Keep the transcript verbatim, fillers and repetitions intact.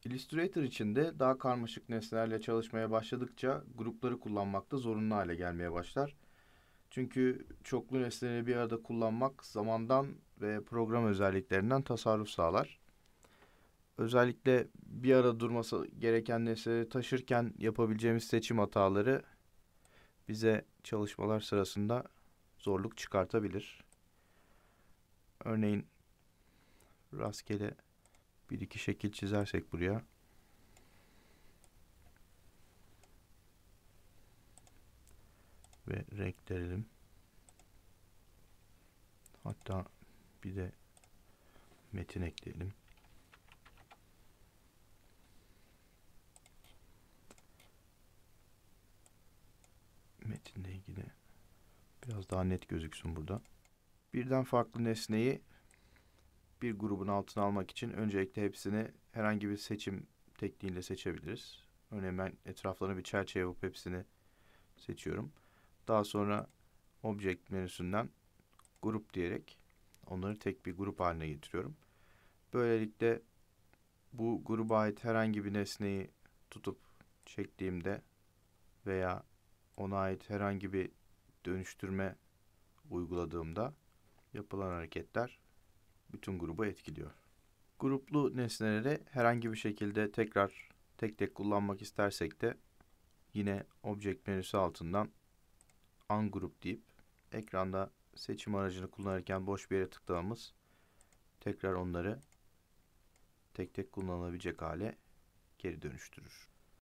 Illustrator için de daha karmaşık nesnelerle çalışmaya başladıkça grupları kullanmakta zorunlu hale gelmeye başlar. Çünkü çoklu nesneleri bir arada kullanmak zamandan ve program özelliklerinden tasarruf sağlar. Özellikle bir arada durması gereken nesneleri taşırken yapabileceğimiz seçim hataları bize çalışmalar sırasında zorluk çıkartabilir. Örneğin rastgele bir iki şekil çizersek buraya ve renk verelim. Hatta bir de metin ekleyelim. Metinle ilgili biraz daha net gözüksün burada. Birden farklı nesneyi bir grubun altına almak için öncelikle hepsini herhangi bir seçim tekniğiyle seçebiliriz. Örneğin ben etraflarına bir çerçeve yapıp hepsini seçiyorum. Daha sonra Object menüsünden grup diyerek onları tek bir grup haline getiriyorum. Böylelikle bu gruba ait herhangi bir nesneyi tutup çektiğimde veya ona ait herhangi bir dönüştürme uyguladığımda yapılan hareketler bütün grubu etkiliyor. Gruplu nesneleri herhangi bir şekilde tekrar tek tek kullanmak istersek de yine Object menüsü altından Ungroup deyip ekranda seçim aracını kullanırken boş bir yere tıklamamız tekrar onları tek tek kullanılabilecek hale geri dönüştürür.